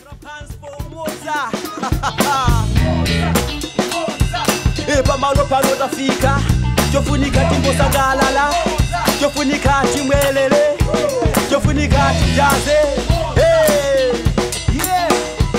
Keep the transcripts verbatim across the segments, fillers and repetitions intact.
Hands for Umoza. Eba malopa no tafika. Jofunika timbosa galala. Jofunika timwelele. Jofunika tijaze. Hey, yeah.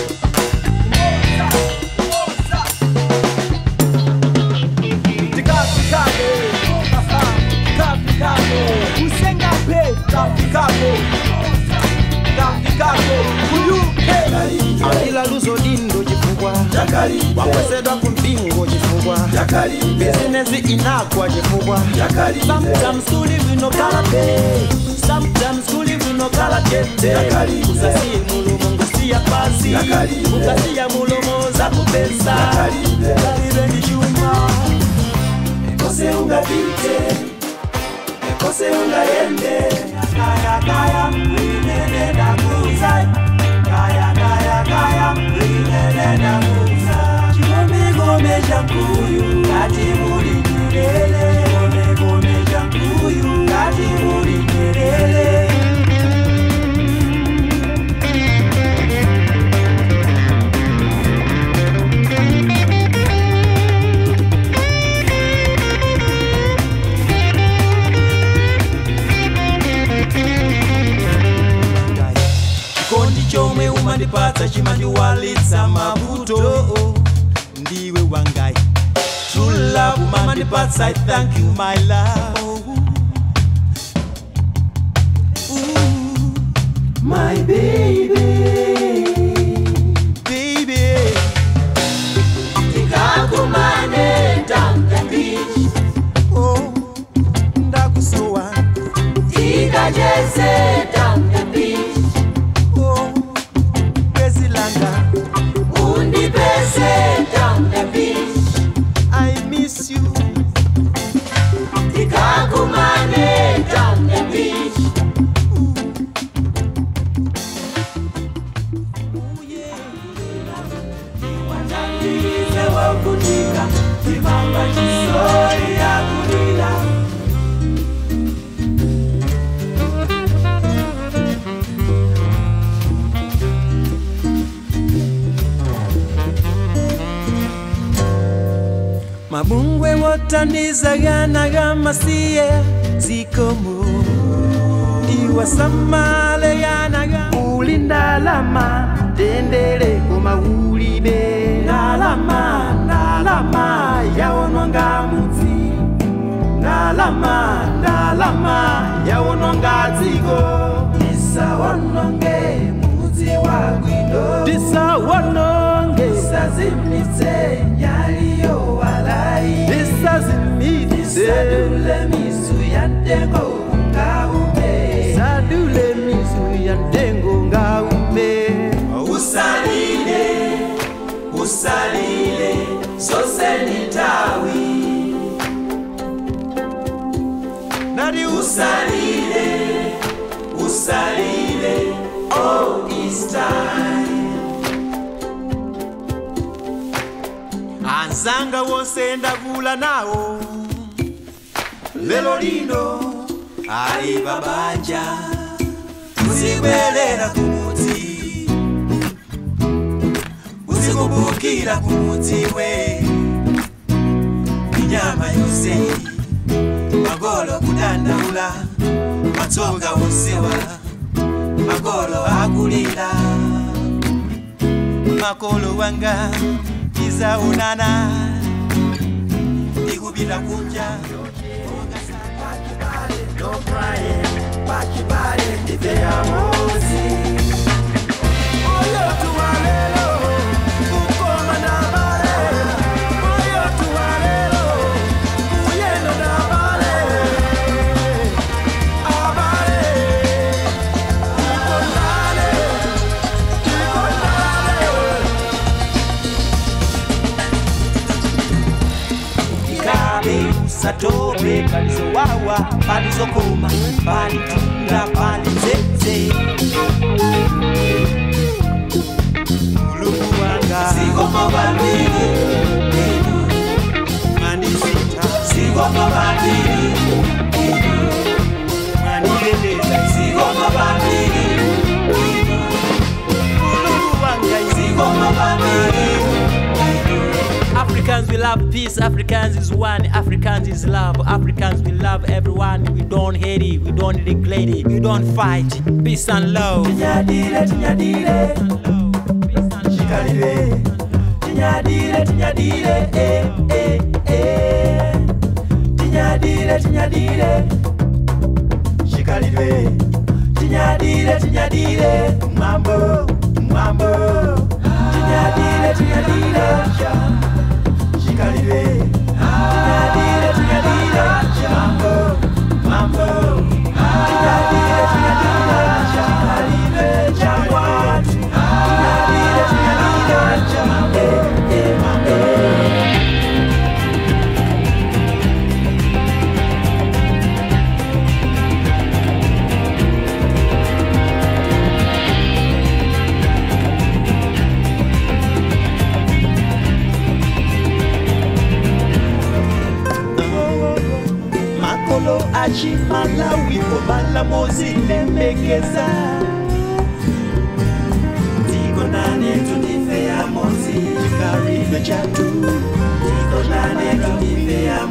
Tikafikago. Tikafikago. Usenga pe. Tikafikago. Tikafikago. Akila luzo dindo jifungwa wakwezedwa kumpingo jifungwa business inakwa jifungwa sometimes to live no kalate sometimes to live no kalate usasiye mulomo ngasiya pasi ukasiya mulomo za kupesa karibe nijuma ekose ungapite ekose ungayende kaya kaya inene na kuzai kaya kaya kaya inene na kuza chigome gome jankuyu kati muri kirele gome gome jankuyu kati muri kirele Chome umandipata chimandi walitsa mabuto ndiwe wangai true love umandipata I thank you my love ooh, my baby baby tikakumane down the beach oh ndakusowa tikajeze down the beach down the beach. I miss you. Tikakumane down the beach. Oh yeah. Wanandize wakutika, timamba chisori ya kulila. Mabungwe wotaniza gana gama siye zikomo Iwa samale yana gama Ulinda lama Tendele kuma ulibe Nalama, nalama Yawononga muti Nalama, nalama Yawononga zigo Disa wononge muti wagwido Disa wononge Disa zimnite Nyaliyo Sadule misu yandengo ngaume Sadule misu yandengo ngaume Usalile, usalile, sose nitawi Nadi usalile, usalile, oh it's time Anzanga wosenda gula nao Lelo lino ali babanja Uzibelera kumuti Uzikubukira kumuti we Inyama yose Magolo kudandaula Matoga wosewa Magolo akulila Makolo wanga Iza unana Ikubila kunja No crying, back your body, if they are mosey. Oh, you're too alelo, ukoma na bale. Oh, you're too alelo, uyeno na bale. Abale, ukondale, ukondale. Ikabe usatobe kalizo wawa. Palizokoma, palitunda, palizeze Uluku wanga Sigoma bandini Manisita Sigoma bandini Manileleza Sigoma bandini Uluku wanga love peace. Africans is one. Africans is love. Africans, we love everyone. We don't hate it. We don't neglect it. We don't fight. Peace and love. Tinyadile, tinyadile. Shikalile. Tinyadile, tinyadile. Eh, eh, eh. Tinyadile, tinyadile. Shikalile. Tinyadile, tinyadile. Mambo, mambo. Tinyadile, tinyadile. Shikalile. Tinyadile, tinyadile. Mambo, mambo. Tinyadile, tinyadile. Shikalile, jangwatu. Tinyadile, tinyadile. Eh, eh, mambo. Achi Malawi obala mozile mekeza Tiko nane tudife ya mozi Karife chatu Tiko nane tudife ya